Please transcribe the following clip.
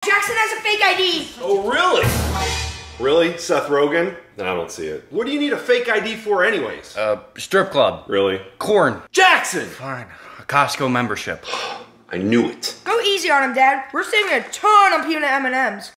Jackson has a fake ID. Oh, really? Really? Seth Rogen? I don't see it. What do you need a fake ID for anyways? Strip club. Really? Corn. Jackson! Fine. A Costco membership. I knew it. Go easy on him, Dad. We're saving a ton on peanut M&Ms.